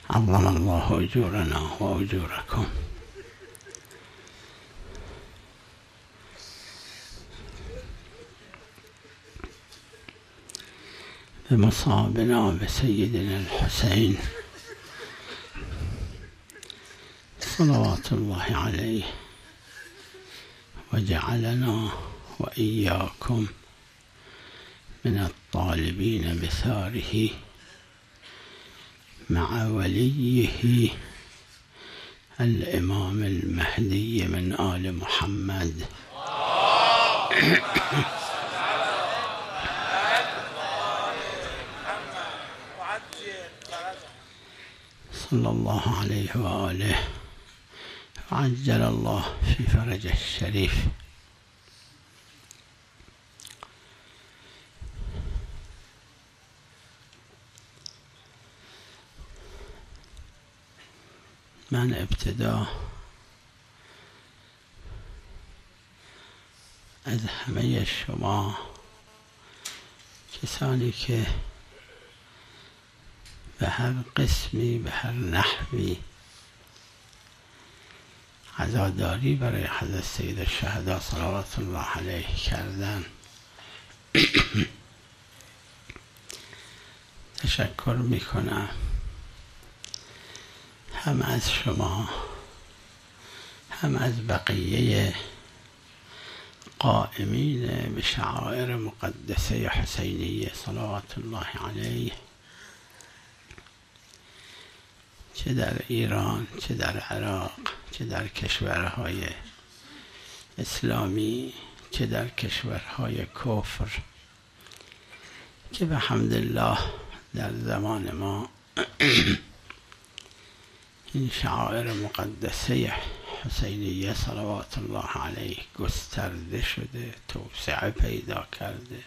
عظم الله أجورنا وأجوركم. بمصابنا بسيدنا الحسين صلوات الله عليه، وجعلنا وإياكم من الطالبين بثاره مع وليه الإمام المهدي من آل محمد. صلى الله عليه وآله، وعجل الله في فرجه الشريف. من ابتدا از همه شما کسانی که به هر قسمی به هر نحوی عزاداری برای حضرت سید الشهدا صلوات الله علیه کردن تشکر میکنم، هم از شما هم از بقیه قائمین به شعائر مقدسه حسینیه صلوات الله علیه، چه در ایران، چه در عراق، چه در کشورهای اسلامی، چه در کشورهای کفر، که به حمدالله در زمان ما این شعائر مقدسه حسینیه صلوات الله علیه گسترده شده، توسعه پیدا کرده.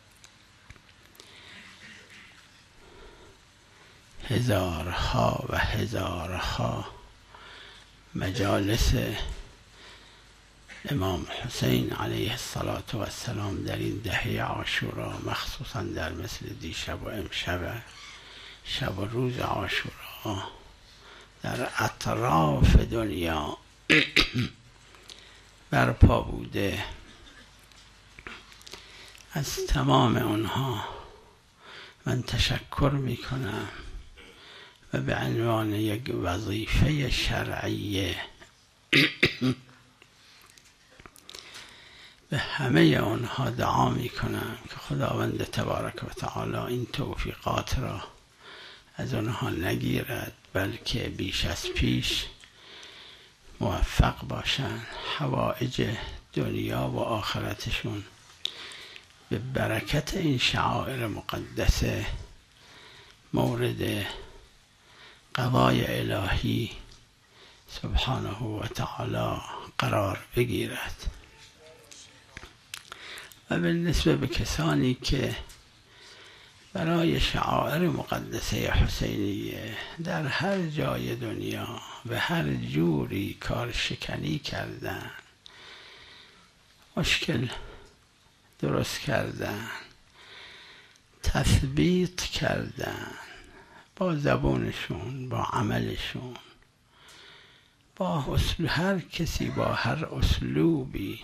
هزارها و هزارها مجالس امام حسین علیه السلام در این دهه عاشورا، مخصوصا در مثل دیشب و امشب شب و روز عاشورا، در اطراف دنیا برپا بوده. از تمام اونها من تشکر میکنم و به عنوان یک وظیفه شرعیه به همه اونها دعا میکنم که خداوند تبارک و تعالی این توفیقات را از اونها نگیرد، بلکه بیش از پیش موفق باشند، حوائج دنیا و آخرتشون به برکت این شعائر مقدسه مورد قضای الهی سبحانه و تعالی قرار بگیرد. و بالنسبه به کسانی که برای شعائر مقدسه حسینیه در هر جای دنیا به هر جوری کار شکنی کردن، مشکل درست کردن، تثبیت کردن با زبانشون، با عملشون، با هر کسی با هر اسلوبی،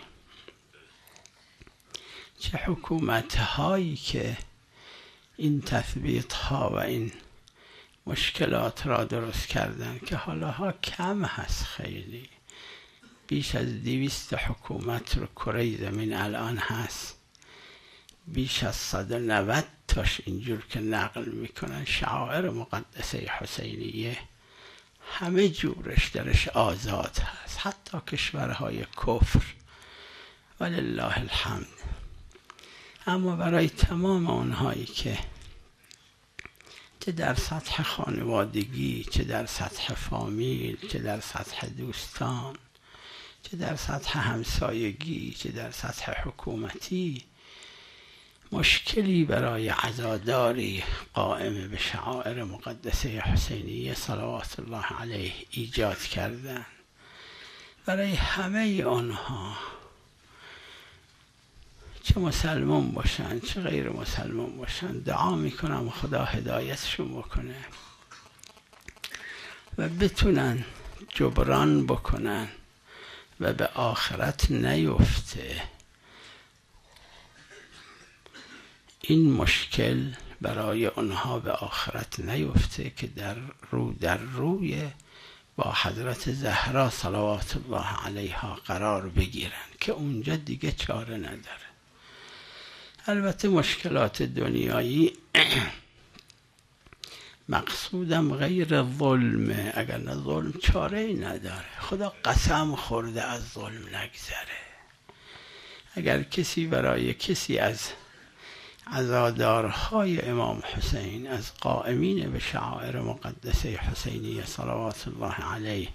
چه حکومت هایی که این تثبیت ها و این مشکلات را درست کردن که حالا ها کم هست، خیلی بیش از 200 حکومت رو کره زمین الان هست، بیش از 190 تاش اینجور که نقل میکنن شعائر مقدسه حسینیه همه جورش درش آزاد هست، حتی کشورهای کفر ولله الحمد. اما برای تمام اونهایی که چه در سطح خانوادگی، چه در سطح فامیل، چه در سطح دوستان، چه در سطح همسایگی، چه در سطح حکومتی مشکلی برای عزاداری قائم به شعائر مقدسه حسینیه صلوات الله علیه ایجاد کردن، برای همه آنها، چه مسلمان باشن چه غیر مسلمان باشن، دعا میکنم خدا هدایتشون بکنه و بتونن جبران بکنن و به آخرت نیفته. این مشکل برای اونها به آخرت نیفته که در روی با حضرت زهرا صلوات الله علیها قرار بگیرن که اونجا دیگه چاره نداره. البته مشکلات دنیایی مقصودم غیر ظلمه، اگر نه ظلم چاره ای نداره. خدا قسم خورده از ظلم نگذره. اگر کسی برای کسی از عزادارهای امام حسین، از قائمین به شعائر مقدسه حسینیه صلوات الله علیه،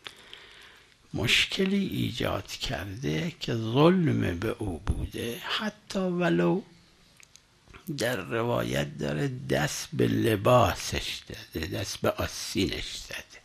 مشکلی ایجاد کرده که ظلم به او بوده، حتی ولو در روایت داره دست به لباسش داده، دست به آستینش زده،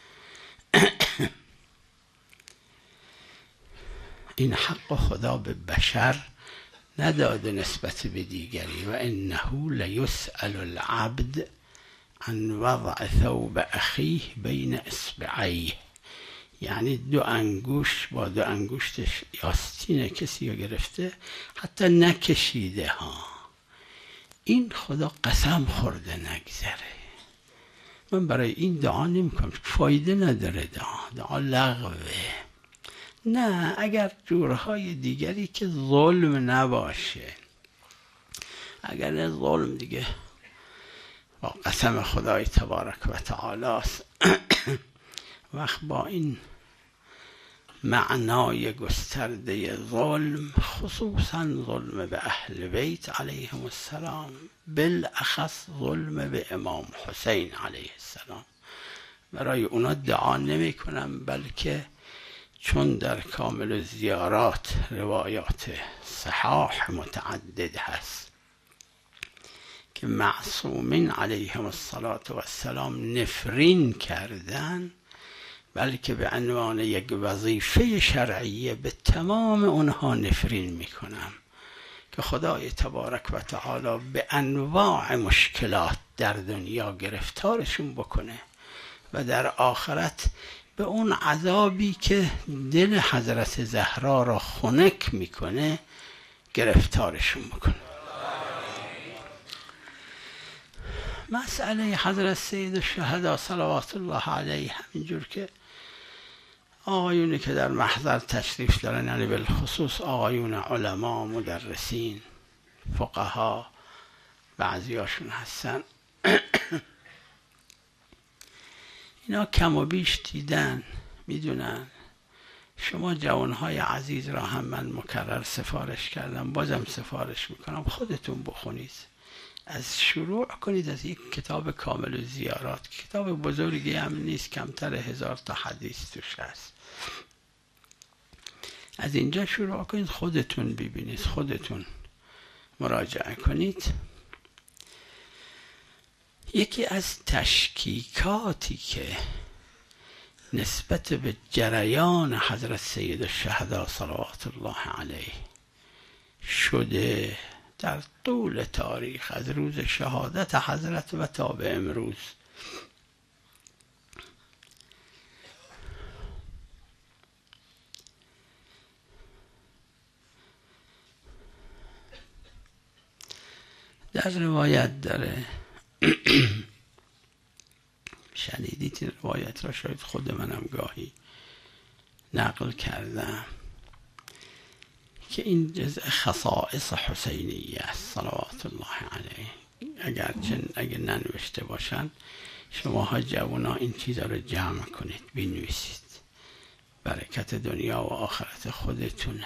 این حق خدا به بشر نداده نسبت به دیگری. و انه لیسأل العبد عن وضع ثوب اخیه بین اصبعیه، یعنی دو انگوش با دو انگشتش آستین کسی رو گرفته، حتی نکشیده ها. این خدا قسم خورده نگذره. من برای این دعا نمی کنم، فایده نداره، دعا لغوه. نه، اگر جورهای دیگری که ظلم نباشه، اگر ظلم دیگه با قسم خدای تبارک و تعالی است، وقت با این معنای گسترده ظلم، خصوصا ظلم به اهل بیت علیهم السلام، بالاخص ظلم به امام حسین علیه السلام، برای اونا دعا نمی کنم، بلکه چون در کامل الزیارات روایات صحاح متعدد هست که معصومین علیهم السلام نفرین کردن، بلکه به عنوان یک وظیفه شرعیه به تمام اونها نفرین میکنم که خدای تبارک و تعالی به انواع مشکلات در دنیا گرفتارشون بکنه و در آخرت به اون عذابی که دل حضرت زهرا را خنک میکنه گرفتارشون بکنه. مسئله حضرت سید الشهدا صلوات الله علیه، همینجور که آقایونی که در محضر تشریف دارن، یعنی بالخصوص آقایون علما، مدرسین، فقها، بعضیاشون هستن، اینا کم و بیش دیدن، میدونن. شما جوانهای عزیز را هم من مکرر سفارش کردم، بازم سفارش میکنم، خودتون بخونید، از شروع کنید از یک کتاب کامل الزیارات، کتاب بزرگی هم نیست، کمتر 1000 تا حدیث توش هست. از اینجا شروع کنید، خودتون ببینید، خودتون مراجعه کنید. یکی از تشکیکاتی که نسبت به جریان حضرت سید الشهدا صلوات الله علیه شده در طول تاریخ، از روز شهادت حضرت و تا به امروز، در روایت داره شنیدید این روایت را، شاید خود منم گاهی نقل کردم، که این جزء خصائص حسینیه است صلوات الله علیه. اگر ننوشته باشن، شماها جوانا این چیزا رو جمع کنید، بنویسید، برکت دنیا و آخرت خودتونه.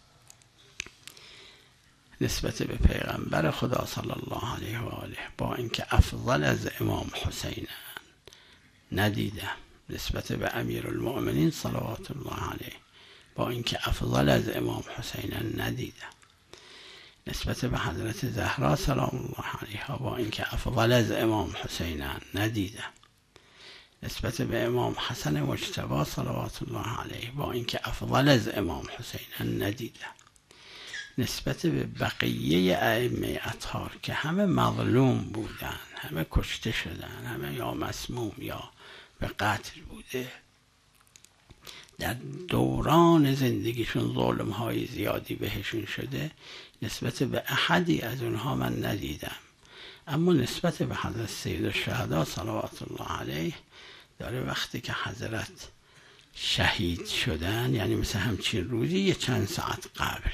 نسبت به پیغمبر خدا صلی الله علیه و آله، با اینکه افضل از امام حسین ندیدم، نسبت به امیر المؤمنین صلوات الله علیه، با اینکه افضل از امام حسین ندیدم، نسبت به حضرت زهرا سلام الله علیها، با اینکه افضل از امام حسین ندیدم، نسبت به امام حسن مجتبی صلوات الله علیه، با اینکه افضل از امام حسین ندیدم، نسبت به بقیه ائمه اطهار که همه مظلوم بودن، همه کشته شدن، همه یا مسموم یا به قتل بوده. در دوران زندگیشون ظلم‌های زیادی بهشون شده. نسبت به احدی از اونها من ندیدم، اما نسبت به حضرت سیدالشهدا صلوات الله علیه داره وقتی که حضرت شهید شدن، یعنی مثل همچین روزی یه چند ساعت قبل،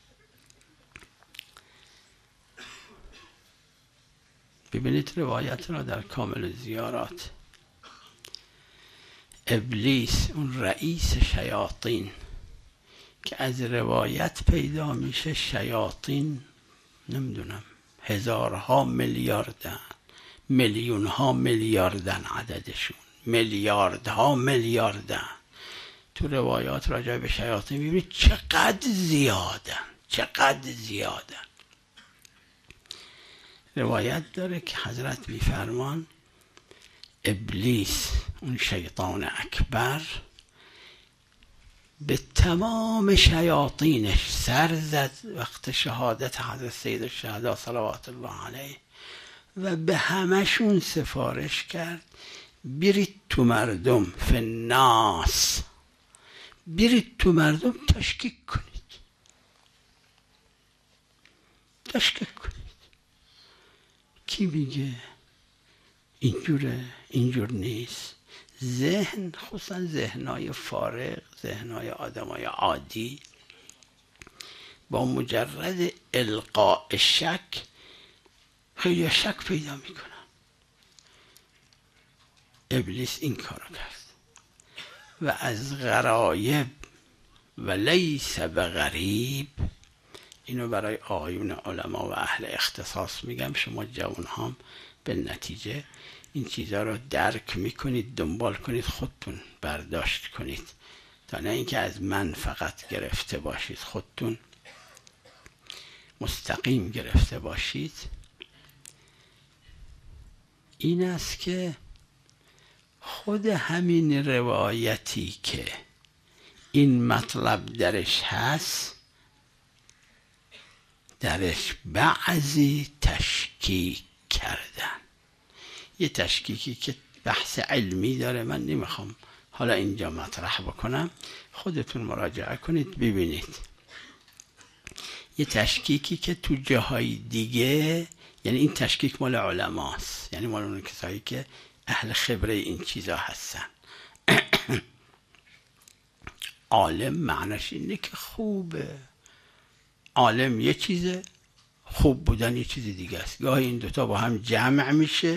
ببینید روایت را در کامل زیارات. ابلیس، اون رئیس شیاطین که از روایت پیدا میشه شیاطین نمیدونم هزارها میلیاردن، میلیونها میلیاردن عددشون، میلیاردها میلیاردن. تو روایات راجع به شیاطین میبینید چقدر زیادن. روایت داره که حضرت میفرمان ابلیس، اون شیطان اکبر، به تمام شیاطینش سر زد وقت شهادت حضرت سیدالشهدا صلوات الله علیه و به همشون سفارش کرد برید تو مردم، فناس، برید تو مردم تشکیک کنید. کی میگه اینجوره؟ اینجور نیست. ذهن، خصوصا ذهنای فارغ، ذهنای آدمای عادی، با مجرد القاء شک خیلی شک پیدا میکنن. ابلیس این کارو کرد و از غرایب و لیس بغریب، اینو برای آقایون علما و اهل اختصاص میگم، شما جوان هم به نتیجه این چیزها رو درک میکنید، دنبال کنید، خودتون برداشت کنید، تا نه اینکه از من فقط گرفته باشید، خودتون مستقیم گرفته باشید. این است که خود همین روایتی که این مطلب درش هست، درش بعضی تشکیک کردن. یه تشکیکی که بحث علمی داره، من نمیخوام حالا اینجا مطرح بکنم، خودتون مراجعه کنید ببینید. یه تشکیکی که تو جاهای دیگه، یعنی این تشکیک مال علماست، یعنی مال اون کسایی که اهل خبره این چیزا هستن. عالم معنیش اینه که خوبه، عالم یه چیزه، خوب بودن یه چیز دیگه است. گاهی این دوتا با هم جمع میشه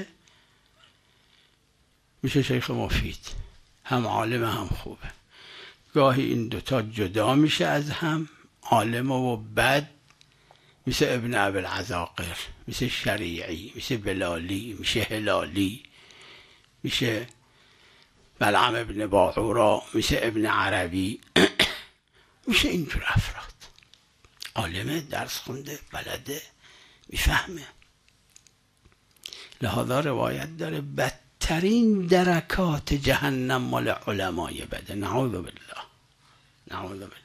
شیخ مفید، هم عالم هم خوبه. گاهی این دوتا جدا میشه از هم، عالم و بد، مثل ابن ابوالعزاقر، مثل شریعی، مثل بلالی، مثل هلالی، مثل بلعم ابن باعورا، مثل ابن عربی، مثل اینجور افراد. عالمه، درس خونده، بلده، میفهمه. لحاظا روایت داره بدترین درکات جهنم مال علمای بده. نعوذ بالله، نعوذ بالله.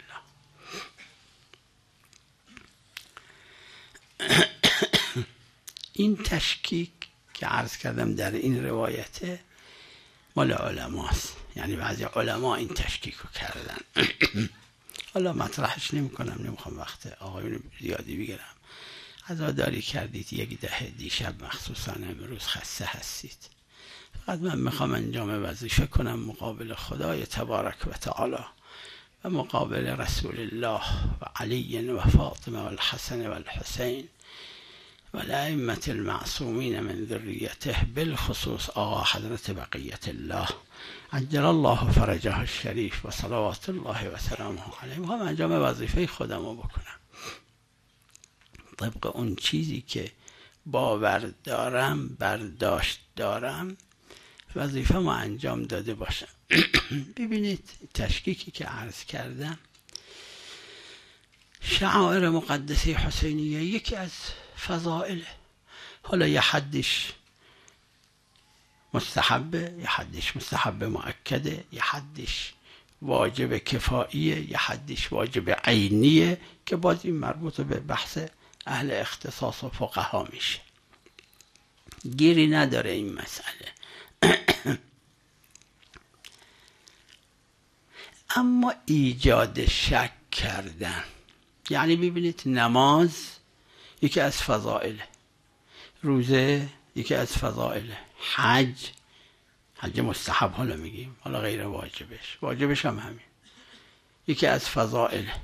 این تشکیک که عرض کردم در این روایته مال علماست، یعنی بعضی علما این تشکیک رو کردن. حالا مطرحش نمی کنم، نمیخوام وقت آقایون زیادی بگیرم. عزاداری کردید یک دهه دیشب، مخصوصا امروز خسته هستید. فقط من میخوام انجام وظیفه کنم مقابل خدای تبارک و تعالی و مقابل رسول الله و علی و فاطمه و الحسن و الحسین و الائمة المعصومین من ذریته، بالخصوص آقا حضرت بقیت الله عجل الله فرجه الشریف و صلوات الله و سلامه علیه. میخوام انجام وظیفه خودم رو بکنم طبق اون چیزی که باور دارم، برداشت دارم، وظیفه ما انجام داده باشم. ببینید تشکیکی که عرض کردم، شعائر مقدسه حسینیه یکی از فضائله. حالا یه حدش مستحبه، یه حدش مستحب مؤکده، یه حدش واجب کفاییه، یه حدش واجب عینیه، که باز این مربوط به بحث اهل اختصاص و فقها میشه. گیری نداره این مسئله. اما ایجاد شک کردن، یعنی ببینید نماز یکی از فضائله، روزه یکی از فضائله، حج مستحب حالا میگیم، حالا غیر واجبش هم همین، یکی از فضائله،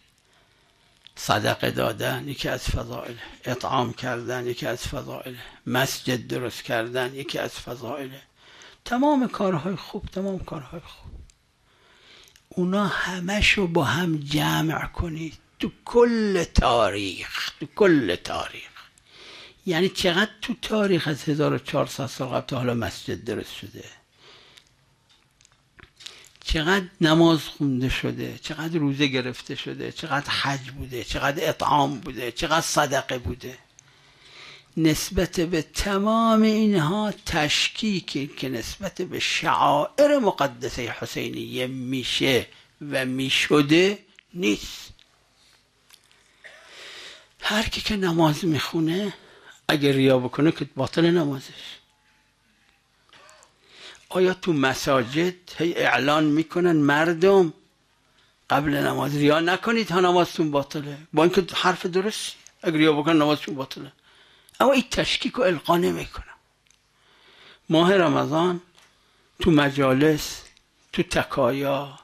صدقه دادن یکی از فضائله، اطعام کردن یکی از فضائله، مسجد درست کردن یکی از فضائله، تمام کارهای خوب، اونا همشو با هم جمع کنید تو کل تاریخ، یعنی چقدر تو تاریخ از 1400 سال قبل تا حالا مسجد درست شده، چقدر نماز خونده شده، چقدر روزه گرفته شده، چقدر حج بوده، چقدر اطعام بوده، چقدر صدقه بوده. نسبت به تمام اینها تشکیکی که نسبت به شعائر مقدسه حسینیه میشه و میشده نیست. هر کی که نماز میخونه اگر ریا بکنه که باطل نمازش. آیا تو مساجد هی اعلان میکنن مردم قبل نماز ریا نکنید تا نمازتون باطله، با اینکه حرف درستی، اگر ریا بکنن نمازتون باطله، اما این تشکیک و القا نمیکنن. ماه رمضان تو مجالس، تو تکایا،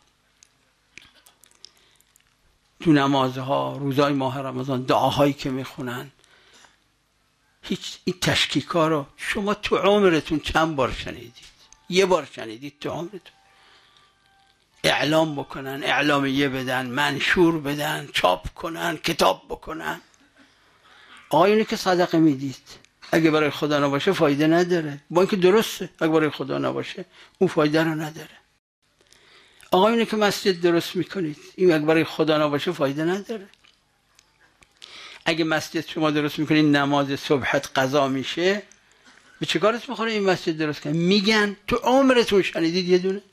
تو نمازها، روزای ماه رمضان دعاهایی که میخونن، هیچ این تشکیکا رو شما تو عمرتون چند بار شنیدید؟ یه بار شنیدید تو عمرتون؟ اعلام بکنن، اعلامیه بدن، منشور بدن، چاپ کنن، کتاب بکنن. آقایونی که صدقه میدید اگه برای خدا نباشه فایده نداره، با اینکه درسته، اگه برای خدا نباشه اون فایده رو نداره. آقایونی که مسجد درست میکنید، این اگه برای خدا نباشه فایده نداره. اگه مسجد شما درست میکنید نماز صبحت قضا میشه، به چه کارت میخوره این مسجد درست کنید؟ میگن تو عمرتون شنیدید یه دونه؟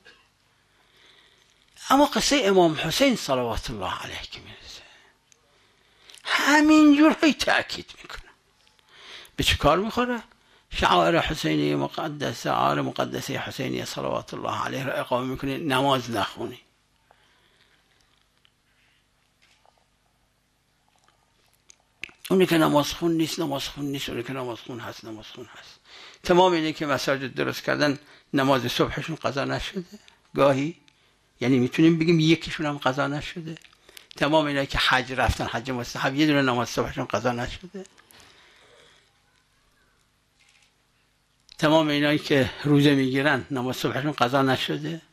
اما قصه امام حسین صلوات الله علیه که میرسه همینجور هی تأکید میکنه. به چه کار میخوره؟ شعائر حسینی مقدسه، شعائر مقدسه حسینی صلوات الله علیه رو اقامه میکنه، نماز نخونی. اونی که نماز خون نیست، اونی که نماز خون هست. تمام اینه که مساجد درست کردن نماز صبحشون قضا نشده گاهی، یعنی میتونیم بگیم یکیشون هم قضا نشده. تمام اینه که حج رفتن، حج مستحب، یه دونه نماز صبحشون قضا نشده. تمام اینایی که روزه میگیرن نماز صبحشون قضا نشده.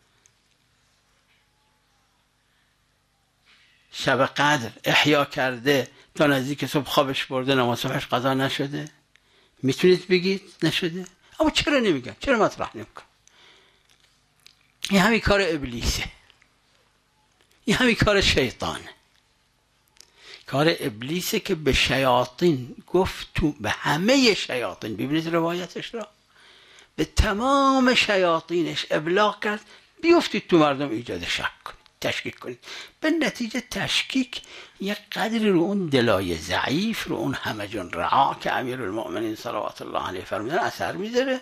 شب قدر احیا کرده تا نزدیک صبح خوابش برده، نماز صبحش قضا نشده. میتونید بگید نشده؟ اما چرا نمیگن؟ چرا مطرح نمیکن؟ این همین کار ابلیسه، این همین کار شیطانه. کار ابلیسه که به شیاطین گفت، تو به همه شیاطین، ببینید روایتش را، به تمام شیاطینش ابلاغ کرد بیفتید تو مردم ایجاد شک کنید، تشکیک کنید. به نتیجه تشکیک یک قدری رو اون دلای ضعیف، رو اون همجون رعا که امیرالمؤمنین صلوات الله علیه فرمودن اثر میذاره.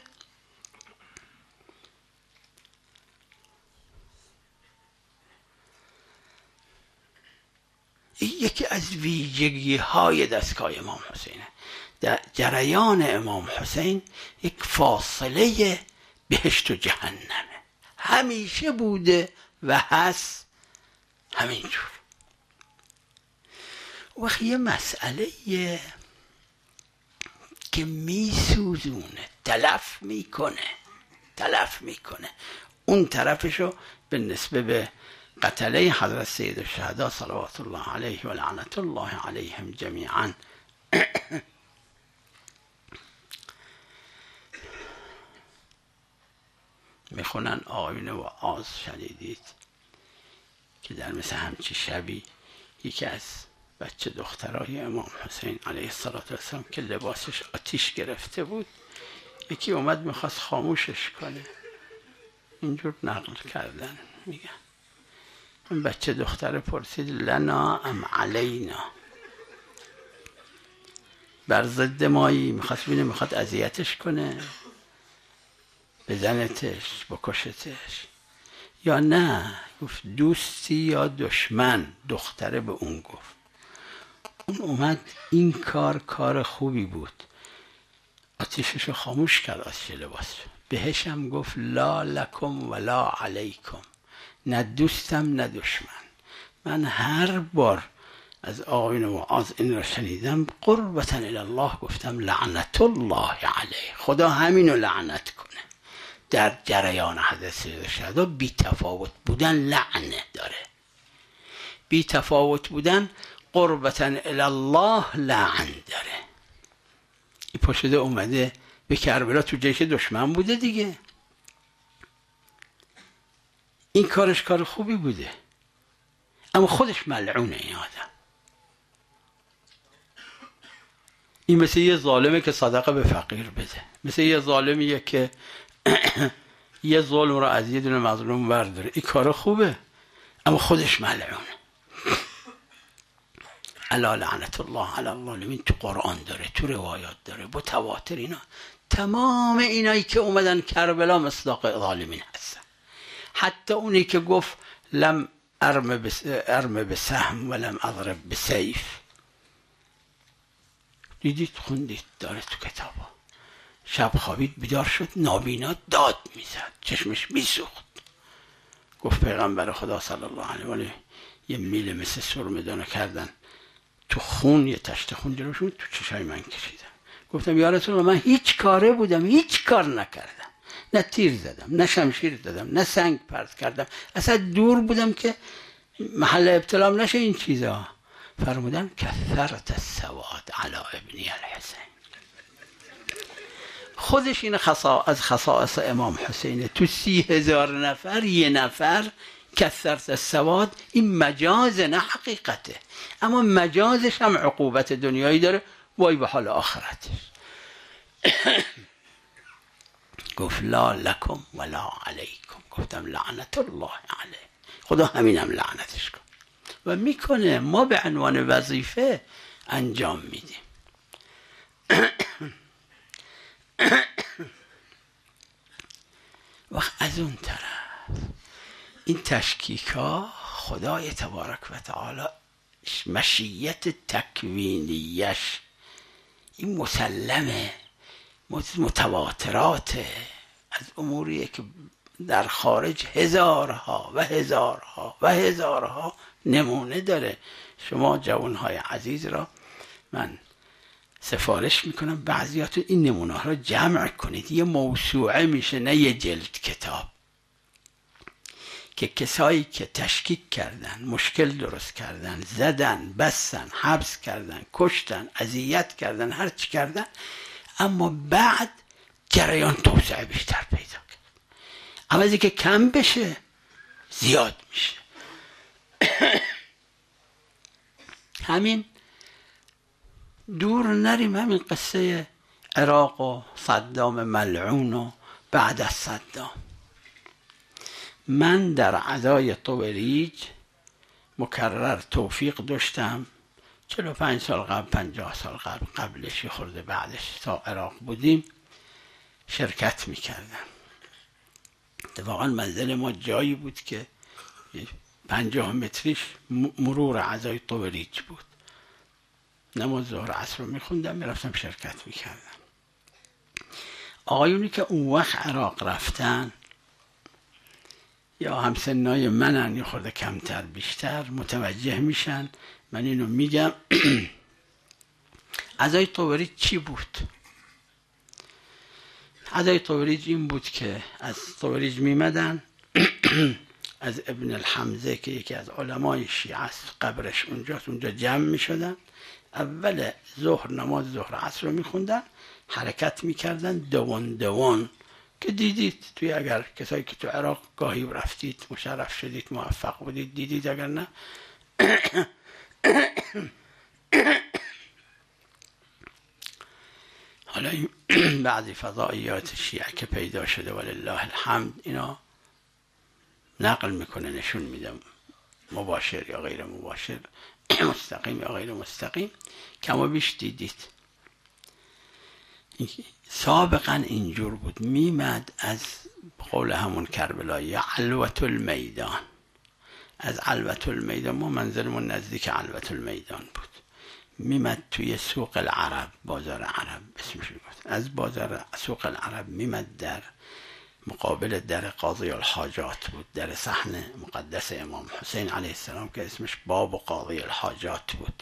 یکی از ویژگی های دستگاه امام حسینه. در جریان امام حسین یک فاصله بهشت و جهنمه، همیشه بوده و هست همینجور. وقتی یه مسئله که میسوزونه، تلف میکنه، اون طرفشو به نسبه به قتله حضرت سید الشهدا صلوات الله علیه و لعنت الله علیهم جمیعا میخونن. آیین و آز شنیدید که در مثل همچی شبی یکی از بچه دخترای امام حسین علیه السلام که لباسش آتیش گرفته بود، یکی اومد میخواست خاموشش کنه، اینجور نقل کردن. میگن اون بچه دختر پرسید لنا ام علینا، بر ضد مایی، میخواست بینه میخواد اذیتش کنه، بزنتش، بکشتش، یا نه؟ گفت دوستی یا دشمن. دختره به اون گفت. اون اومد این کار خوبی بود، آتیششو خاموش کرد، آتیش لباس. بهش هم گفت لا لکم ولا علیکم، نه دوستم نه دشمن. من هر بار از آقایون معاذ این را شنیدم قربتا الی الله گفتم لعنت الله علیه، خدا همینو لعنت کنه. در جریان حضرت سید شهدا بی تفاوت بودن لعنه داره، بی تفاوت بودن قربتا الی الله لعن داره. این پاشده اومده به کربلا، تو جیش دشمن بوده دیگه، این کارش کار خوبی بوده، اما خودش ملعونه این آدم. این مثل یه ظالمه که صدقه به فقیر بده، مثل یه ظالمیه که یه ظلم رو از یه دونه مظلوم برداره. این کار خوبه اما خودش ملعونه. الا لعنت الله علی الظالمین تو قرآن داره، تو روایات داره، متواتر. اینا تمام اینایی که اومدن کربلا مصداق ظالمین هستن. حتی اونی که گفت لم ارم بسهم ولم اضرب بسیف، دیدید خوندید داره تو کتابا. شب خوابید بیدار شد نابینا داد میزد، چشمش میسوخت. گفت پیغمبر خدا صلی الله علیه و آله یه میله مثل سرمدانو کردن تو خون، یه تشت خون جلوشون، تو چشای من کشیدن. گفتم یا رسول الله من هیچ کاره بودم، هیچ کار نکردم، نه تیر زدم نه شمشیر زدم نه سنگ پرت کردم، اصلا دور بودم که محل ابتلام نشه این چیزا. فرمودن کثرت السواد علی ابنی الحسین. خودش این از خصائص امام حسینه. تو 30,000 نفر یه نفر کثرت السواد، این مجاز نه حقیقته، اما مجازش هم عقوبت دنیایی داره، وای به حال آخرتش. گفت لا لکم ولا علیکم، گفتم لعنت الله علیه، خدا همینم لعنتش کن. و میکنه، ما به عنوان وظیفه انجام میدیم. وقت از اون طرف این تشکیک ها خدای تبارک و تعالی مشیت تکوینیش این مسلمه، متواتراته، از اموریه که در خارج هزارها و هزارها و هزارها نمونه داره. شما جوانهای عزیز را من سفارش میکنم بعضیاتون این نمونه ها را جمع کنید، یه موسوعه میشه نه یه جلد کتاب، که کسایی که تشکیک کردن، مشکل درست کردن، زدن، بستن، حبس کردن، کشتن، اذیت کردن، هر چی کردن، اما بعد جریان توسعه بیشتر پیدا کرد. عوضی که کم بشه زیاد میشه. همین دور نریم، همین قصه عراق و صدام ملعون و بعد از صدام. من در عزای طوریج مکرر توفیق داشتم، 45 سال قبل، 50 سال قبل، قبلش خورده بعدش تا عراق بودیم شرکت میکردم. واقعا منزل ما جایی بود که 50 متریش مرور عزای طوریج بود. نماز ظهر عصر رو میخوندم، میرفتم شرکت میکردم. آقایونی که اون وقت عراق رفتن یا همسنای منن یا خورده کمتر بیشتر متوجه میشن. من اینو میگم. عزای طوریج چی بود؟ عزای طوریج این بود که از طوریج میمدن از ابن الحمزه که یکی از علمای شیعه است، قبرش اونجاست، اونجا جمع میشدن، اول ظهر نماز ظهر عصر رو میخوندن، حرکت میکردن دوان دوان که دیدید توی، اگر کسایی که تو عراق گاهی رفتید مشرف شدید موفق بودید دیدید، اگر نه حالا بعضی فضائیات شیعه که پیدا شده ولله الحمد اینا نقل میکنه، نشون میده، مباشر یا غیر مباشر، مستقیم یا غیر مستقیم، کم و بیش دیدید. سابقا اینجور بود، میمد از قول همون کربلایی علوة المیدان، از علوة المیدان، ما منزلمون نزدیک علوة المیدان بود، میمد توی سوق العرب، بازار عرب اسمش بود، از بازار سوق العرب میمد در مقابل در قاضی الحاجات بود، در صحن مقدس امام حسین علیه السلام که اسمش باب قاضی الحاجات بود.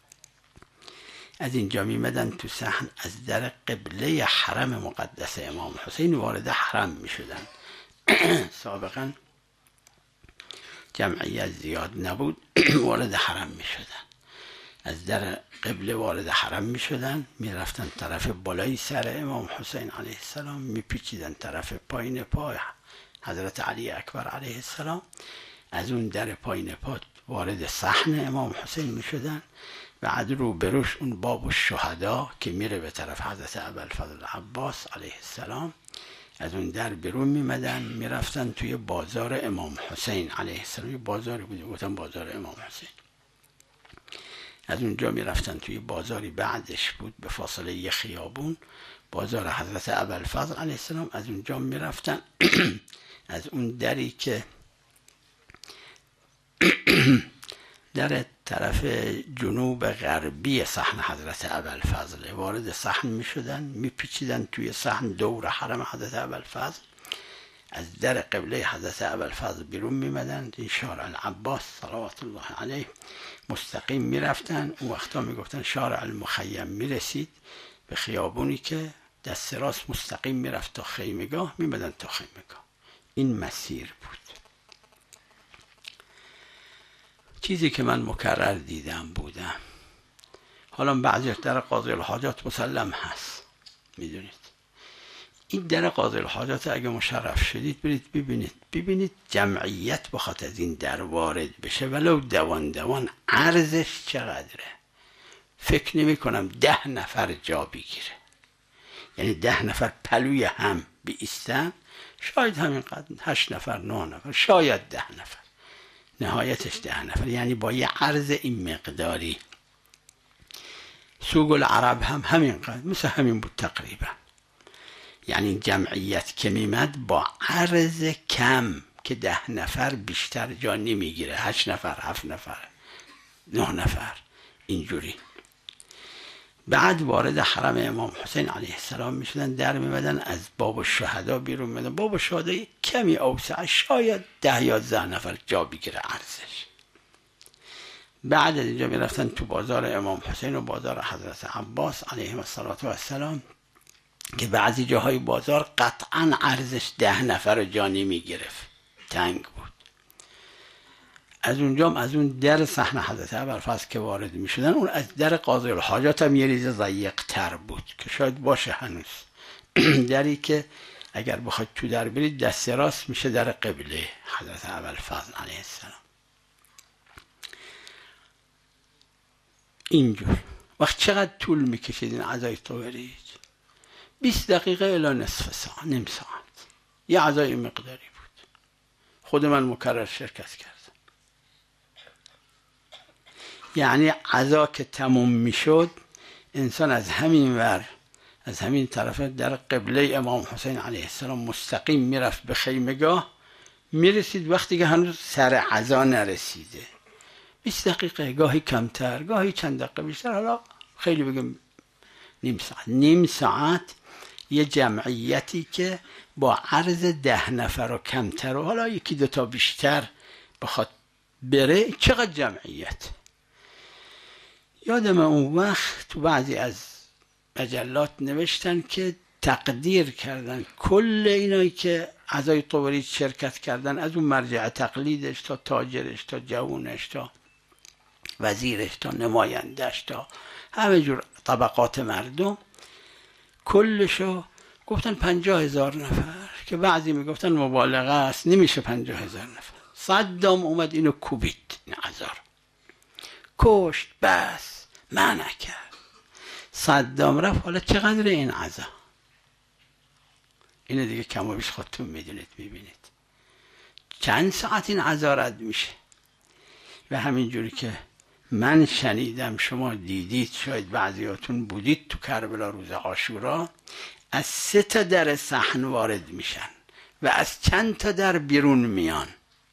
از اینجا میمدن تو صحن، از در قبله حرم مقدس امام حسین وارد حرم میشدن. سابقا جمعیت زیاد نبود، وارد حرم میشدن، از در قبله وارد حرم میشدن، میرفتن طرف بالای سر امام حسین علیه السلام، میپیچیدن طرف پایین پای حضرت علی اکبر علیه السلام، از اون در پایین پا وارد صحن امام حسین میشدن، بعد رو بروش اون باب الشهدا که میره به طرف حضرت ابوالفضل عباس علیه السلام، از اون در بیرون میمدن، میرفتن توی بازار امام حسین علیه السلام، بازاری بود گفتن بازار امام حسین، از اونجا میرفتن توی بازاری بعدش بود به فاصله یه خیابون، بازار حضرت ابوالفضل علیه السلام، از اونجا میرفتن از اون دری که در طرف جنوب غربی صحن حضرت ابوالفضل وارد صحن میشدن، میپیچیدن توی صحن دور حرم حضرت ابوالفضل، از در قبله حضرت ابوالفضل بیرون میمدن، این شارع العباس صلوات الله علیه مستقیم میرفتن. اون وقتا میگفتن شارع المخیم، میرسید به خیابونی که دست راست مستقیم میرفت تا خیمگاه، میمدن تا خیمگاه. این مسیر بود. چیزی که من مکرر دیدم بودم، حالا بعضی در قاضی الحاجات مسلم هست، میدونید این در قاضی الحاجات اگه مشرف شدید برید ببینید جمعیت بخواد از این در وارد بشه ولو دوان ارزش چقدره. فکر نمی کنم 10 نفر جا بگیره، یعنی 10 نفر پلوی هم بیستن، شاید همینقدر 8 نفر 9 نفر، شاید 10 نفر، نهایتش 10 نفر، یعنی با یه عرض این مقداری. سوق العرب هم همینقدر، مثل همین بود تقریبا. یعنی جمعیت که میمد با عرض کم که 10 نفر بیشتر جا نمیگیره، 8 نفر 7 نفر 9 نفر اینجوری. بعد وارد حرم امام حسین علیه السلام میشدن، در میمدن، از باب الشهدا بیرون میمدن. باب الشهدا کمی اوسع، شاید 10 یا 11 نفر جا بگیره عرضش. بعد از اینجا میرفتن تو بازار امام حسین و بازار حضرت عباس علیهم السلام که بعضی جاهای بازار قطعا عرضش 10 نفر جا نمیگرفت، تنگ بود. از اونجا از اون در صحن حضرت ابوالفضل که وارد می شدن، اون از در قاضی الحاجات هم یه ریزه ضیق تر بود که شاید باشه هنوز. دری که اگر بخواید تو در برید دست راست میشه در قبله حضرت ابوالفضل علیه السلام. اینجور وقت چقدر طول میکشید این عزای طوریج؟ 20 دقیقه الی نصف ساعت، نیم ساعت، یه عزای مقداری بود. خود من مکرر شرکت کردم. یعنی عزا که تموم میشد، انسان از همین ور، از همین طرف در قبله امام حسین علیه السلام مستقیم میرفت به خیمگاه، میرسید وقتی که هنوز سر عزا نرسیده. 20 دقیقه، گاهی کمتر، گاهی چند دقیقه بیشتر، حالا خیلی بگم نیم ساعت یه جمعیتی که با عرض 10 نفر و کمتر و حالا یکی 2 تا بیشتر بخواد بره، چقدر جمعیت. یادم اون وقت تو بعضی از مجلات نوشتن که تقدیر کردن کل اینایی که عزای طوریج شرکت کردن، از اون مرجع تقلیدش تا تاجرش تا جوونش تا وزیرش تا نمایندش تا همه جور طبقات مردم، کلشو گفتن 50,000 نفر، که بعضی میگفتن مبالغه است، نمیشه 50,000 نفر. صدام اومد اینو کوبید، این عزا کشت، بس منع کرد. صدام رفت، حالا چقدر این عزا؟ اینو دیگه کم و بیش خودتون میدونید، میبینید چند ساعت این عزا رد میشه. و همین جوری که من شنیدم، شما دیدید، شاید بعضیاتون بودید تو کربلا روز عاشورا، از 3 تا در صحن وارد میشن و از چند تا در بیرون میان.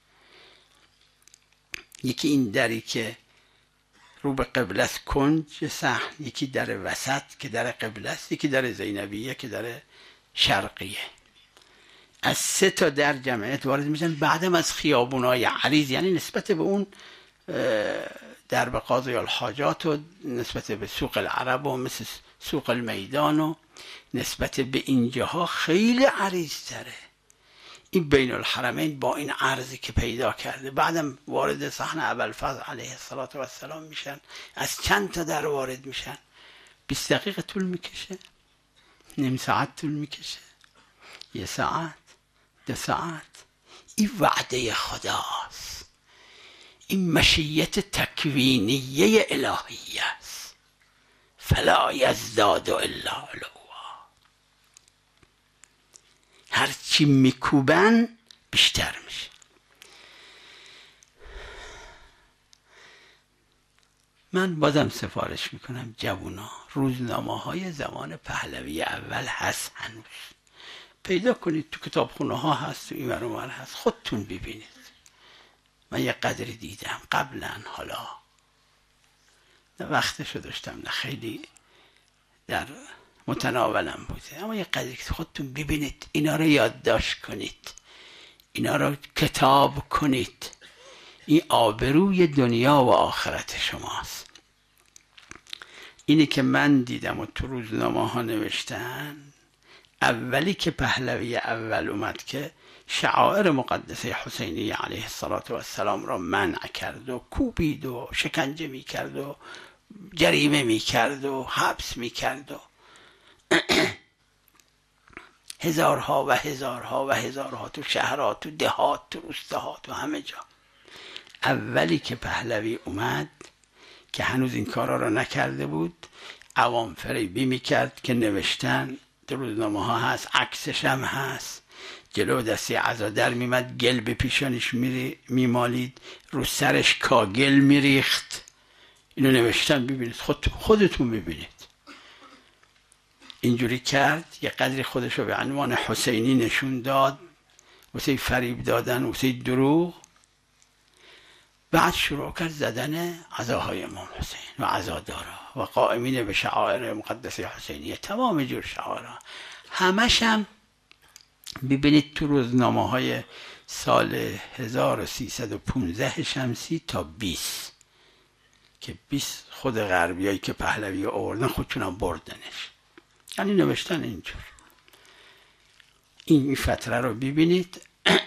یکی این دری که رو به قبله است، کنج صحن، یکی در وسط که در قبله است، یکی در زینبیه که در شرقیه. از 3 تا در جمعیت وارد میشن. بعدم از خیابونای عریض، یعنی نسبت به اون در به قاضی الحاجات و نسبت به سوق العرب و مثل سوق المیدان و نسبت به اینجاها خیلی عریض تره. این بین الحرمین با این عرضی که پیدا کرده، بعدم وارد صحن ابوالفضل علیه السلام میشن. از چند تا در وارد میشن. 20 دقیقه طول میکشه، نیم ساعت طول میکشه، 1 ساعت، 2 ساعت. این وعده خداست، این مشیت تکوینیه الهی است. فلا یزداد الا علوا. هرچی میکوبن بیشتر میشه. من بازم سفارش میکنم جوونا، روزنامه های زمان پهلوی اول هست، هنوز پیدا کنید، تو کتابخونه ها هست، تو این ور اون ور هست، خودتون ببینید. من یه قدری دیدم قبلا، حالا نه وقتشو داشتم نه خیلی در متناولم بوده، اما یه قدری که خودتون ببینید، اینا رو یادداشت کنید، اینا رو کتاب کنید. این آبروی دنیا و آخرت شماست. اینی که من دیدم و تو روزنامه ها نوشتن، اولی که پهلوی اول اومد که شعائر مقدسه حسینی علیه السلام را منع کرد و کوبید و شکنجه می کرد و جریمه می کرد و حبس می کرد و هزارها و هزارها و هزارها تو شهرها، تو دهات، تو روستاها، تو همه جا. اولی که پهلوی اومد که هنوز این کارا را نکرده بود، عوام فریبی میکرد که نوشتن، در روزنامه ها هست، عکسش هم هست، جلو دستی عزادر میمد، گل به پیشانش میمالید، رو سرش کاگل میریخت. اینو نوشتن، ببینید، خودتون ببینید. اینجوری کرد، یه قدری خودش رو به عنوان حسینی نشون داد، واسه فریب دادن، واسه دروغ. بعد شروع کرد زدن عزاهای امام حسین و عزادارا و قائمین به شعائر مقدسه حسینیه، تمام جور شعائرها. همش هم ببینید تو روزنامه های سال 1315 شمسی تا 20 که 20 خود غربیایی که پهلوی آوردن خودشونم بردنش، یعنی نوشتن اینجور. این فتره رو ببینید.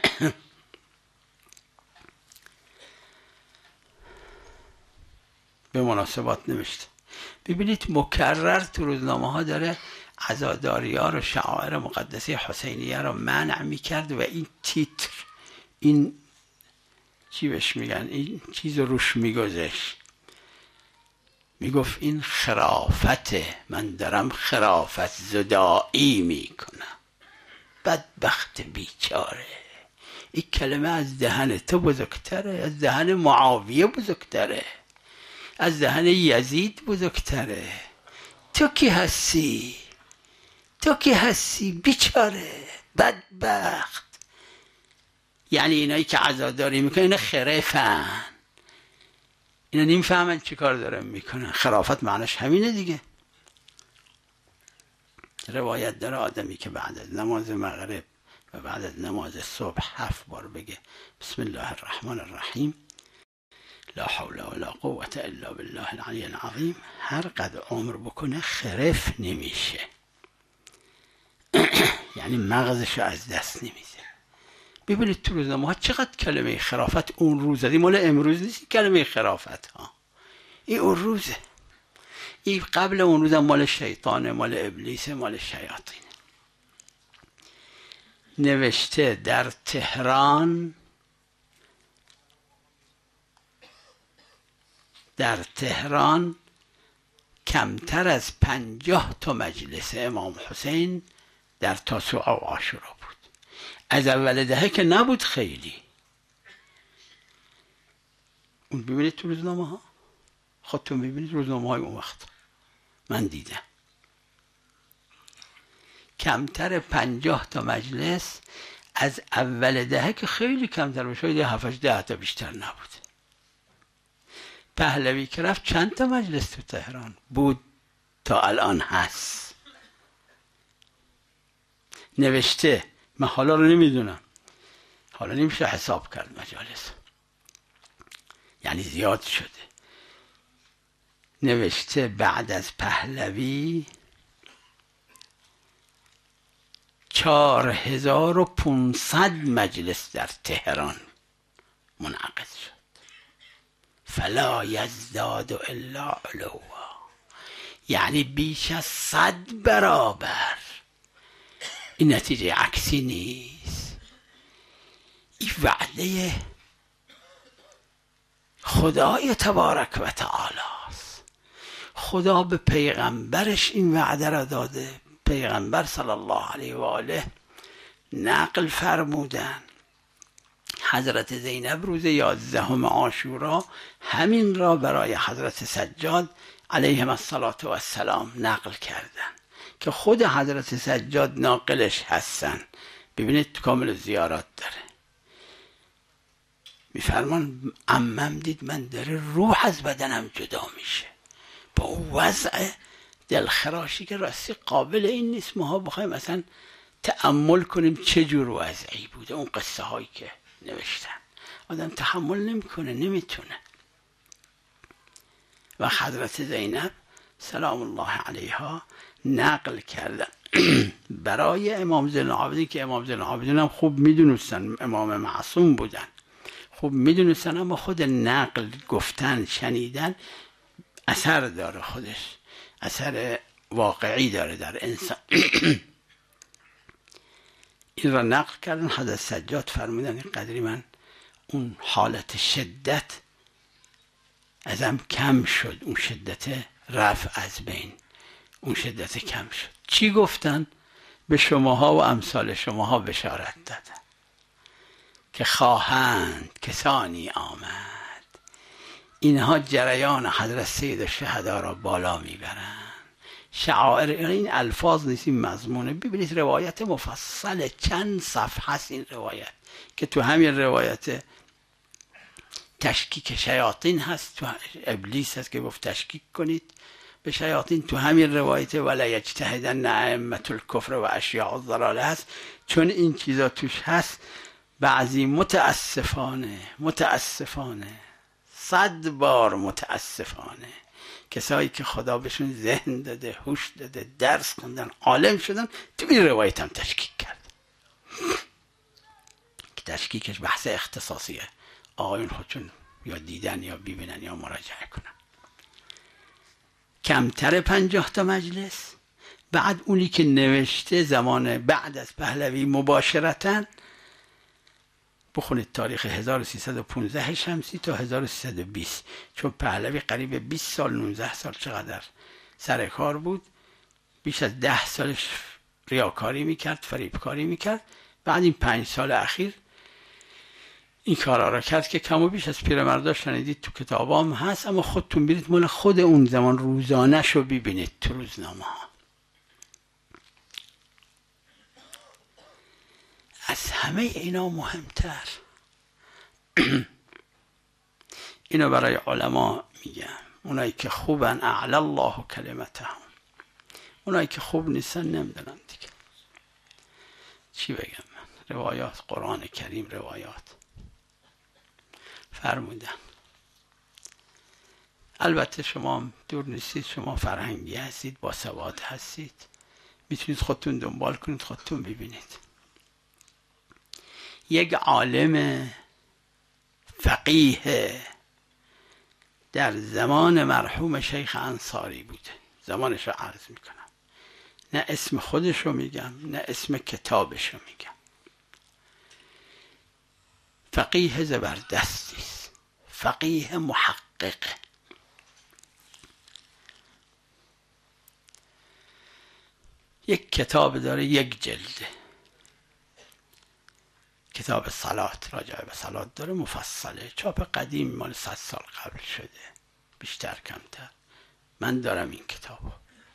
به مناسبات نوشته. ببینید مکرر تو روزنامه ها داره عزاداری ها رو، شعائر مقدسه حسینیه رو منع میکرد و این تیتر، این چی بهش میگن، این چیز روش میگذشت، میگفت این خرافته، من دارم خرافت زدایی میکنم. بدبخت بیچاره، این کلمه از دهن تو بزرگتره، از دهن معاویه بزرگتره، از دهن یزید بزرگتره. تو کی هستی؟ تو کی هستی بیچاره بدبخت؟ یعنی اینایی که عزاداری میکنن اینا خرفن، اینا نمیفهمن چی کار دارن میکنن. خرافت معناش همینه دیگه. روایت داره آدمی که بعد از نماز مغرب و بعد از نماز صبح 7 بار بگه بسم الله الرحمن الرحیم، لا حول ولا قوة الا بالله العلی العظیم، هر قدر عمر بکنه خرف نمیشه. یعنی مغزشو از دست نمیده. ببینید تو روزنامه ها چقدر کلمه خرافت اون روز زدی، مال امروز نیست کلمه خرافت ها، این اون روزه. این قبل اون روز مال شیطانه، مال ابلیسه، مال شیاطین. نوشته در تهران کمتر از 50 تا مجلس امام حسین در تاسوعا و عاشورا بود. از اول دهه که نبود خیلی. اون ببینید تو روزنامه ها خودتون ببینید روزنامه های اون وقت من دیدم کمتر 50 تا مجلس از اول دهه که خیلی کمتر باشه، شاید 7-10 تا بیشتر نبود. پهلوی که رفت چند تا مجلس تو تهران بود تا الان هست؟ نوشته، من حالا رو نمیدونم، حالا نمیشه حساب کرد مجالس، یعنی زیاد شده. نوشته بعد از پهلوی 4500 مجلس در تهران منعقد شد. فلا یزداد الا علوا، یعنی بیش از 100 برابر. این نتیجه عکسی نیست، این وعده خدای تبارک و تعالی است. خدا به پیغمبرش این وعده را داده. پیغمبر صلی الله علیه و آله نقل فرمودن حضرت زینب روز 11 عاشورا همین را برای حضرت سجاد علیهم السلام نقل کردن که خود حضرت سجاد ناقلش هستن. ببینید تو کامل زیارات داره، میفرمان عمم دید من داره روح از بدنم جدا میشه، با اون وضع دلخراشی که راستی قابل این نیست ماها بخوایم مثلا تأمل کنیم چه جور وضعی بوده. اون قصه هایی که نوشتن آدم تحمل نمیکنه، نمیتونه. و حضرت زینب سلام الله علیها نقل کردن برای امام زین العابدین که امام زین العابدین هم خوب میدونستن، امام معصوم بودن، خوب میدونستن، اما خود نقل گفتن شنیدن اثر داره، خودش اثر واقعی داره در انسان. این را نقل کردن. حضرت سجاد فرمودن این قدری من اون حالت شدت ازم کم شد، اون شدت رفع از بین، اون شدت کم شد. چی گفتن؟ به شماها و امثال شماها بشارت دادن که خواهند کسانی آمد اینها جریان حضرت سید الشهدا را بالا میبرند. شعائر این الفاظ نیست، این مضمونه. ببینید روایت مفصل چند صفحه است این روایت که تو همین روایت تشکیک شیاطین هست، تو ابلیس هست که گفت تشکیک کنید به شیاطین. تو همین روایت ولا یجتهدن ائمة الکفر و اشیاء الضلاله هست. چون این چیزا توش هست بعضی متاسفانه 100 بار متاسفانه کسایی که خدا بهشون ذهن داده، هوش داده، درس خوندن، عالم شدن، تو این روایت هم تشکیک کرد که تشکیکش بحث اختصاصیه، آقایون خودشون یا دیدن یا ببینن یا مراجعه کنن. کمتر 50 تا مجلس. بعد اونی که نوشته زمان بعد از پهلوی مباشرتاً، بخونید تاریخ 1315 شمسی تا 1320، چون پهلوی قریب 20 سال 19 سال چقدر سر کار بود، بیش از 10 سالش ریاکاری میکرد، فریبکاری میکرد. بعد این 5 سال اخیر این کارا را کرد که کم و بیش از پیرمردا شنیدید، تو کتابام هست، اما خودتون برید مال خود اون زمان روزانه شو ببینید تو روزنامه ها. از همه اینا مهمتر اینو برای علما میگم، اونایی که خوبن اعلی الله کلمتهم، اونایی که خوب نیستن نمیدونن دیگه چی بگم من. روایات قرآن کریم روایات فرمودن. البته شما دور نیستید، شما فرهنگی هستید، با سواد هستید، میتونید خودتون دنبال کنید، خودتون ببینید. یک عالم فقیه در زمان مرحوم شیخ انصاری بوده، زمانش رو عرض میکنم، نه اسم خودش رو میگم نه اسم کتابش رو میگم. فقیه زبردستی است، فقیه محقق. یک کتاب داره، یک جلده، کتاب صلات، راجع به صلات داره، مفصله، چاپ قدیم مال 100 سال قبل شده. بیشتر کمتر. من دارم این کتابو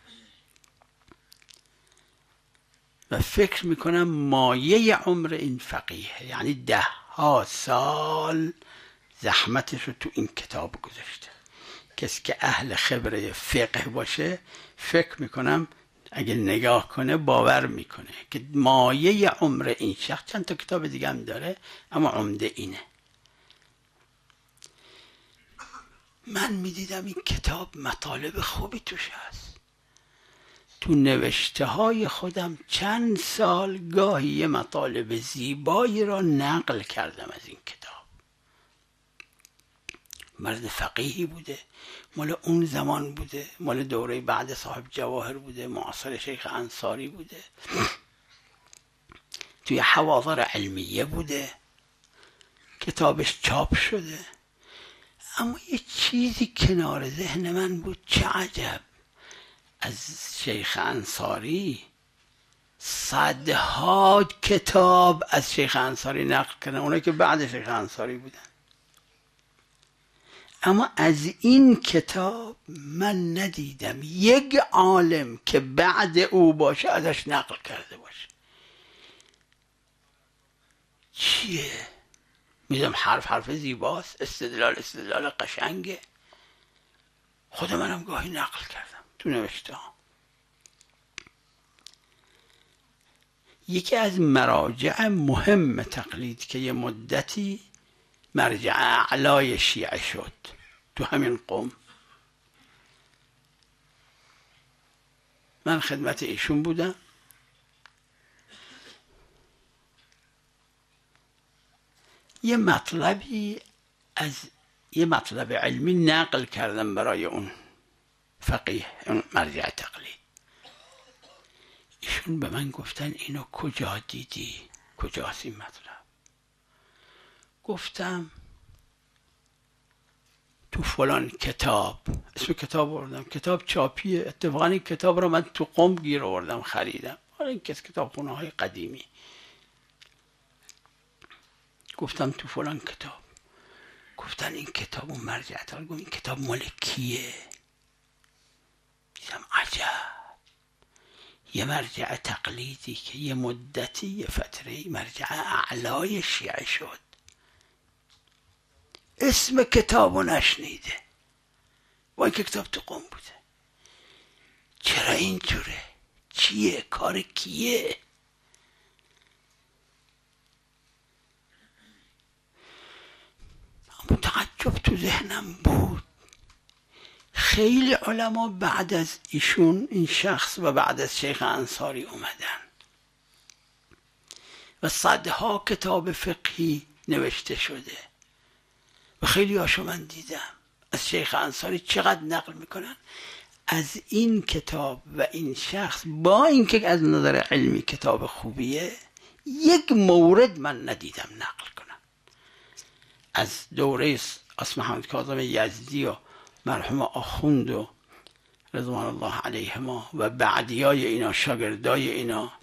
و فکر میکنم مایه عمر این فقیه، یعنی 10 سال زحمتش رو تو این کتاب گذاشته. کسی که اهل خبره فقه باشه فکر میکنم اگه نگاه کنه باور میکنه که مایه عمر این شخص، چند تا کتاب دیگه هم داره اما عمده اینه. من میدیدم این کتاب مطالب خوبی توش هست. تو نوشته های خودم چند سال گاهی یه مطالب زیبایی را نقل کردم از این کتاب. مرد فقیهی بوده، مال اون زمان بوده، مال دوره بعد صاحب جواهر بوده، معاصر شیخ انصاری بوده، توی حواضر علمیه بوده، کتابش چاپ شده. اما یه چیزی کنار ذهن من بود، چه عجب از شیخ انصاری صدها کتاب از شیخ انصاری نقل کردن، اونایی که بعد شیخ انصاری بودن، اما از این کتاب من ندیدم یک عالم که بعد او باشه ازش نقل کرده باشه. چیه؟ میدم حرف زیباست، استدلال قشنگه. خود منم گاهی نقل کردم تو نوشته ها. یکی از مراجع مهم تقلید که یه مدتی مرجع اعلای شیعه شد تو همین قم، من خدمت ایشون بودم. یه مطلب علمی نقل کردم برای اون فقیه، اون مرجع تقلید. ایشون به من گفتن اینو کجا دیدی؟ کجاست این مطلب؟ گفتم تو فلان کتاب. اسم کتاب آوردم، کتاب چاپیه. اتفاقا این کتاب رو من تو قم گیر آوردم خریدم، حالا این کس کتاب خونه های قدیمی. گفتم تو فلان کتاب. گفتن این کتاب اون مرجع تقلید. گفتم این کتاب مال کیه؟ دیدم عجب، یه مرجع تقلیدی که یه مدتی یه فتره مرجع اعلای شیعه شد، اسم کتابو نشنیده، با این کتاب تو قم بوده. چرا اینجوره؟ چیه؟ کار کیه؟ اما تعجب تو ذهنم بود. خیلی علما بعد از ایشون، این شخص و بعد از شیخ انصاری اومدن و صدها کتاب فقهی نوشته شده و خیلی هاشو من دیدم. از شیخ انصاری چقدر نقل میکنن از این کتاب و این شخص، با اینکه از نظر علمی کتاب خوبیه، یک مورد من ندیدم نقل کنن. از دوره محمد کاظم یزدی و مرحوم آخوند و رضوان الله علیهما و بعدیای اینا، شاگردای اینا،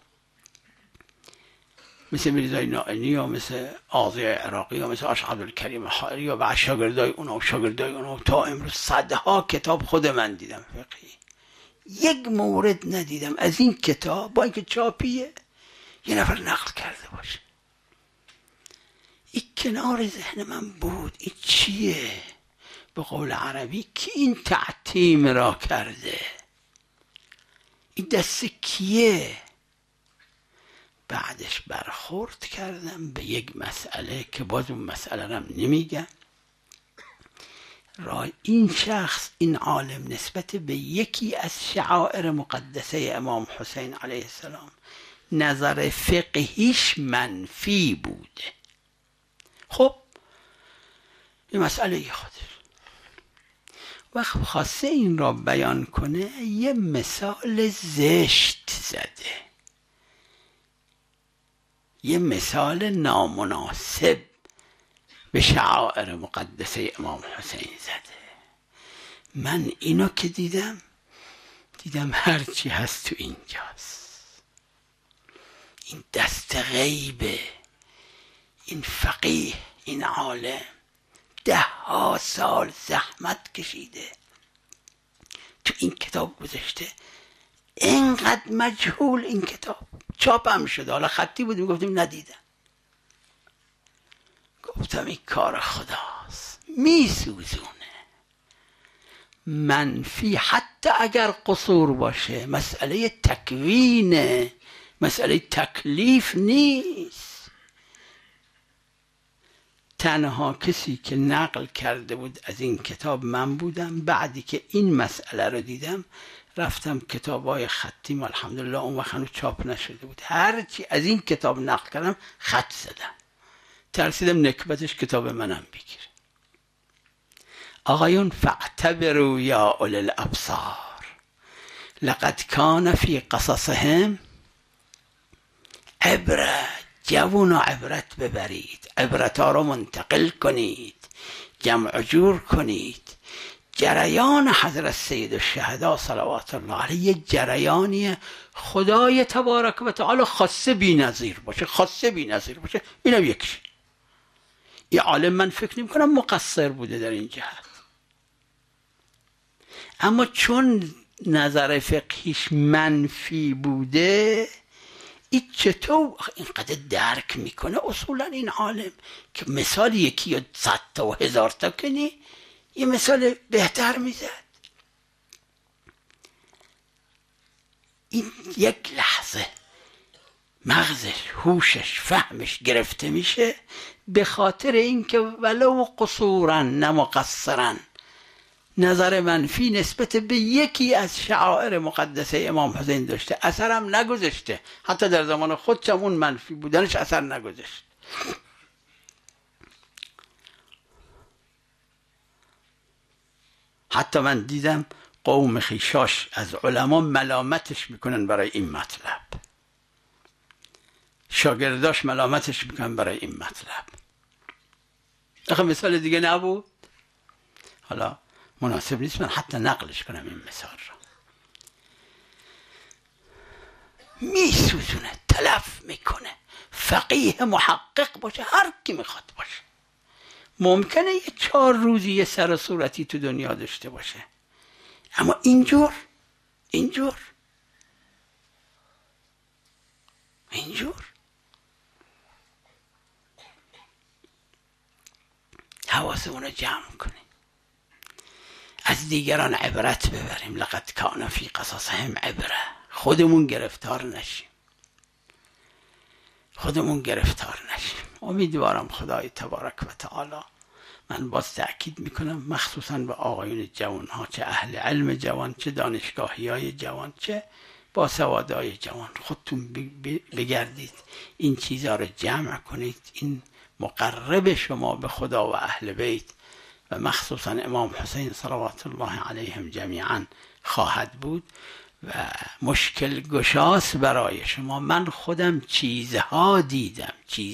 مثل میرزای نائینی و مثل آضی عراقی و مثل آش عبدالکریم حائری و بعد شاگردای اونا و شاگردای اونا، تا امروز صدها کتاب خود من دیدم فقهی، یک مورد ندیدم از این کتاب با اینکه چاپیه یه نفر نقل کرده باشه. این کنار ذهن من بود، این چیه؟ به قول عربی کی این تعتیم را کرده؟ این دست کیه؟ بعدش برخورد کردم به یک مسئله که باز اون مسئله رم نمیگم. این شخص، این عالم، نسبت به یکی از شعائر مقدسه امام حسین علیه السلام نظر فقهیش منفی بوده. خب این مسئله خودش وقت خواسته این را بیان کنه یه مثال زشت زده، یه مثال نامناسب به شعائر مقدسه امام حسین زده. من اینو که دیدم هرچی هست تو اینجاست. این دست غیبه، این فقیه، این عالم 10 سال زحمت کشیده تو این کتاب گذاشته. اینقدر مجهول این کتاب چاپ هم شده، حالا خطی بود میگفتیم ندیدم. گفتم این کار خداست، میسوزونه. منفی حتی اگر قصور باشه مسئله تکوینه، مسئله تکلیف نیست. تنها کسی که نقل کرده بود از این کتاب من بودم. بعدی که این مسئله رو دیدم رفتم کتابای خطیم، الحمدلله اون وقت هنوز چاپ نشده بود، هرچی از این کتاب نقل کردم خط زدم، ترسیدم نکبتش کتاب منم بگیره. آقایون فاعتبروا یا اولی الابصار لقد کان فی قصصهم عبره. جوون عبرت ببرید، عبرت ها رو منتقل کنید، جمع جور کنید. جریان حضرت سید الشهدا صلوات الله علیه یه جریانی خدای تبارک و تعالی خاصه بی نظیر باشه، خاصه بی نظیر باشه. اینم یکیش. یه عالم من فکر نمی کنم مقصر بوده در این جهت، اما چون نظر فقهیش منفی بوده، این چطور اینقدر درک میکنه اصولا این عالم که مثال یکی یا 100 تا و 1000 تا کنی یه مثال بهتر میزد. این یک لحظه مغزش، هوشش، فهمش گرفته میشه به خاطر اینکه ولو قصورا نه مقصرا نظر منفی نسبت به یکی از شعائر مقدسه امام حسین داشته، اثرم نگذاشته. حتی در زمان خودش اون منفی بودنش اثر نگذاشت. حتی من دیدم قوم خیشاش از علما ملامتش میکنن برای این مطلب، شاگرداش ملامتش میکنن برای این مطلب. آخه مثال دیگه نبود، حالا مناسب نیست من حتی نقلش کنم این مثال را. میسوزونه، تلف میکنه. فقیه محقق باشه، هر کی میخواد باشه، ممکنه یه 4 روزی یه سر و صورتی تو دنیا داشته باشه، اما اینجور حواسمون رو جمع کنیم، از دیگران عبرت ببریم. لقد کان فی قصصهم عبره. خودمون گرفتار نشیم. امیدوارم خدای تبارک و تعالی، من باز تأکید میکنم مخصوصا به آقایون جوان ها، چه اهل علم جوان، چه دانشگاهی های جوان، چه باسوادای جوان، خودتون بگردید این چیزها رو جمع کنید. این مقرب شما به خدا و اهل بیت و مخصوصا امام حسین صلوات الله علیهم جمیعا خواهد بود و مشکل گشاست برای شما. من خودم چیزها دیدم.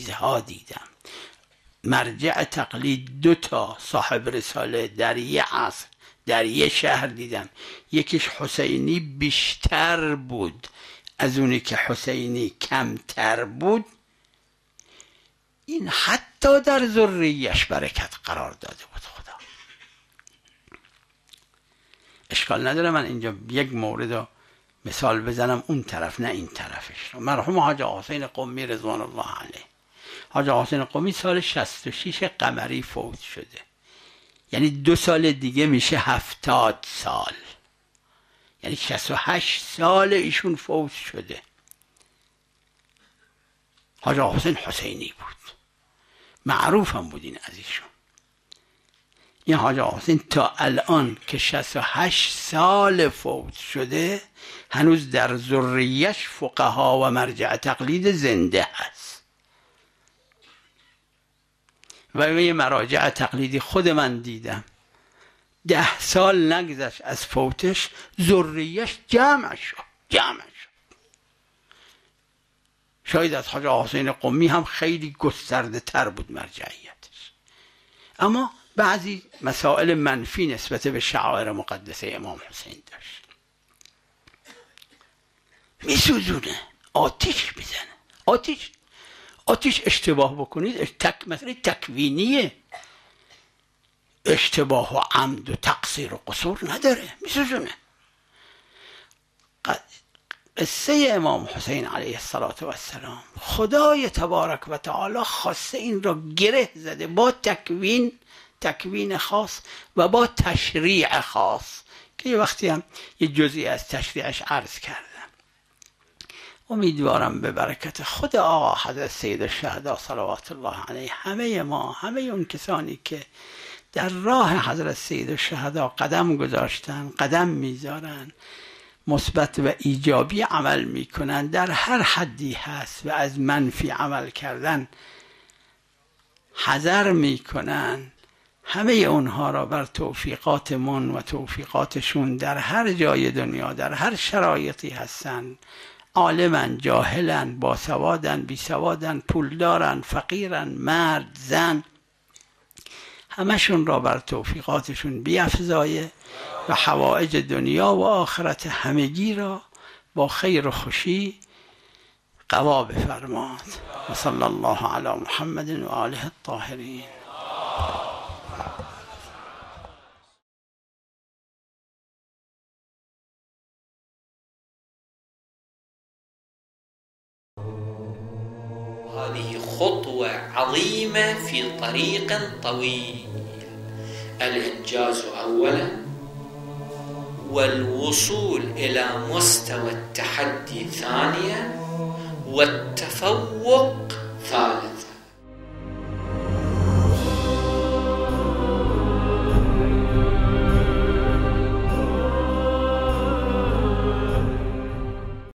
مرجع تقلید 2 تا صاحب رساله در یه عصر در یه شهر دیدم. یکیش حسینی بیشتر بود از اونی که حسینی کمتر بود. این حتی در ذریه‌اش برکت قرار داده بود خدا. اشکال نداره من اینجا یک مورد رو مثال بزنم، اون طرف نه این طرفش رو. مرحوم حاج حسین قمی رضوان الله علیه، حاج حسین قمی سال 66 قمری فوت شده، یعنی 2 سال دیگه میشه 70 سال، یعنی 68 سال ایشون فوت شده. حاج حسین حسینی بود، معروف هم بود این از ایشون. این حاج حسین تا الان که 68 سال فوت شده هنوز در ذریه‌اش فقها و مرجع تقلید زنده هست و یه مراجع تقلیدی خود من دیدم 10 سال نگذشت از فوتش ذریه‌اش جمع شد. شاید از حاج حسین قمی هم خیلی گسترده تر بود مرجعیتش، اما بعضی مسائل منفی نسبت به شعائر مقدسه امام حسین داشت. میسوزونه، آتیش میزنه. آتیش اشتباه بکنید مسئله تکوینیه. اشتباه و عمد و تقصیر و قصور نداره، میسوزونه. قصه امام حسین علیه السلام خدای تبارک و تعالی خواسته این را گره زده با تکوین خاص و با تشریع خاص که یه وقتی هم یه جزئی از تشریعش عرض کردم. امیدوارم به برکت خود آقا حضرت سید الشهدا صلوات الله علیه همه اون کسانی که در راه حضرت سید الشهدا قدم گذاشتن، قدم میذارن، مثبت و ایجابی عمل میکنن، در هر حدی هست و از منفی عمل کردن حذر میکنن، همه اونها را بر توفیقات من و توفیقاتشون در هر جای دنیا در هر شرایطی هستن، عالمن، جاهلن، باسوادن، بیسوادن، پولدارن، فقیرن، مرد، زن، همشون را بر توفیقاتشون بیفزایه و حوائج دنیا و آخرت همگی را با خیر و خوشی قضا بفرماد. و صلی الله علی محمد و آله الطاهرین. هذه خطوة عظيمة في طريق طويل، الإنجاز أولا والوصول إلى مستوى التحدي ثانيا والتفوق ثالثا.